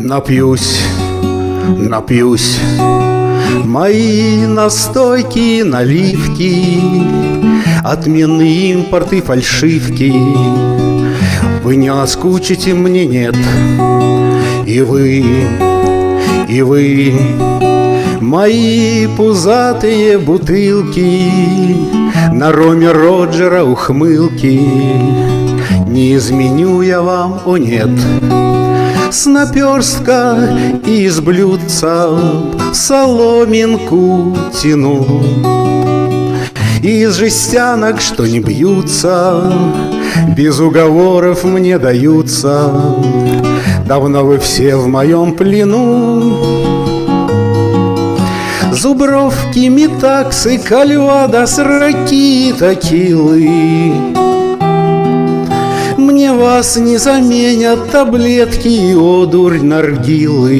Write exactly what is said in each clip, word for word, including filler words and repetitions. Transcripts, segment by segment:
Напьюсь, напьюсь, мои настойки, наливки, отменные импорты, фальшивки. Вы не наскучите, мне нет. И вы, и вы, мои пузатые бутылки, на роме Роджера ухмылки. Не изменю я вам, о нет. С наперстка из блюдца соломинку тяну, из жестянок, что не бьются, без уговоров мне даются. Давно вы все в моем плену. Зубровки, метаксы, кальвадос, ракита, килы. Мне вас не заменят таблетки и одурь наргилы.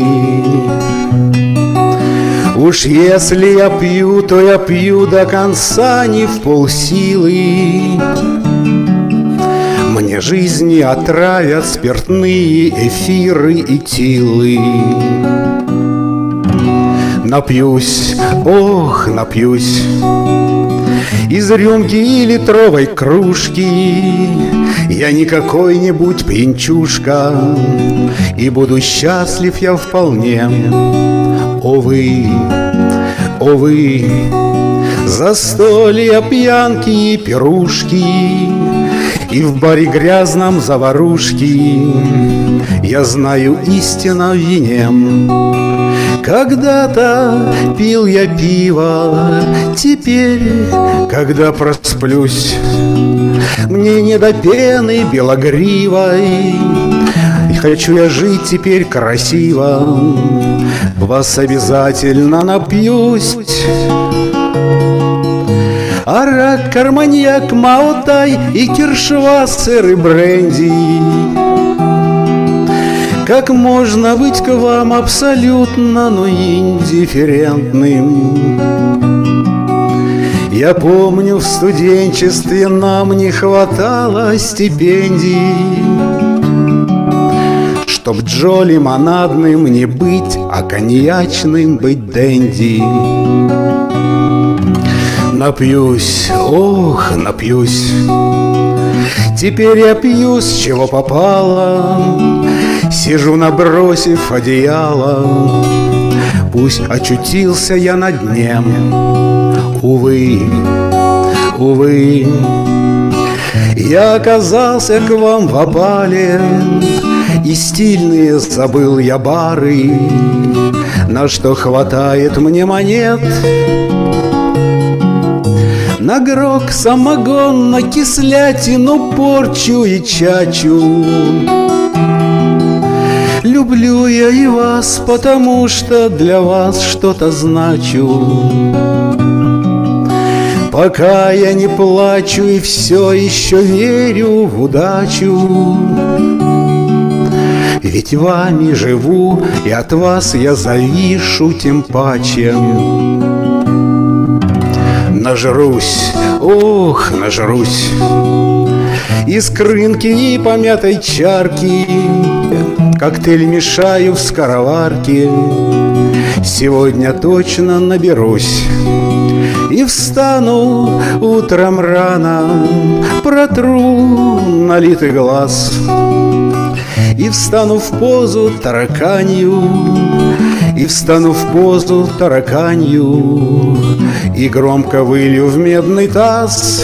Уж если я пью, то я пью до конца, не в полсилы. Мне жизни отравят спиртные эфиры и тилы. Напьюсь, ох, напьюсь из рюмки и литровой кружки. Я не какой-нибудь пьянчушка, и буду счастлив я вполне. О вы, о вы, застолья, пьянки и пирушки, и в баре грязном заварушки. Я знаю истину в вине. Когда-то пил я пиво, теперь, когда просплюсь, мне не до пены белогривой. Хочу я жить теперь красиво, вас обязательно напьюсь. Арак, карманьяк, маутай и киршвассер и бренди. Как можно быть к вам абсолютно, но индифферентным? Я помню, в студенчестве нам не хватало стипендий, чтоб Джо лимонадным не быть, а коньячным быть дэнди. Напьюсь, ох, напьюсь, теперь я пью, с чего попало. Сижу, набросив одеяло, пусть очутился я на дне. Увы, увы, я оказался к вам в опале, и стильные забыл я бары, на что хватает мне монет. На грок, самогон, на кислятину, порчу и чачу. Люблю я и вас, потому что для вас что-то значу. Пока я не плачу и все еще верю в удачу. Ведь вами живу, и от вас я завишу тем паче. Нажрусь, ох, нажрусь из крынки и помятой чарки. Коктейль мешаю в скороварке. Сегодня точно наберусь и встану утром рано, протру налитый глаз и встану в позу тараканью, и встану в позу тараканью, и громко вылью в медный таз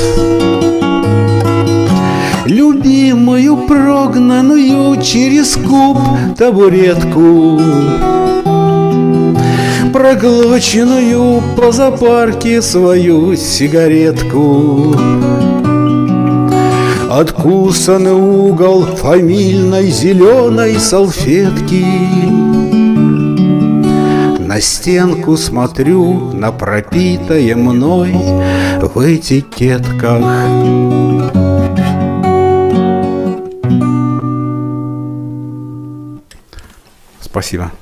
любимую прогнанную через куб табуретку, проглоченную по зоопарке свою сигаретку. Откусанный угол фамильной зеленой салфетки. На стенку смотрю, на пропитое мной в этикетках. Спасибо.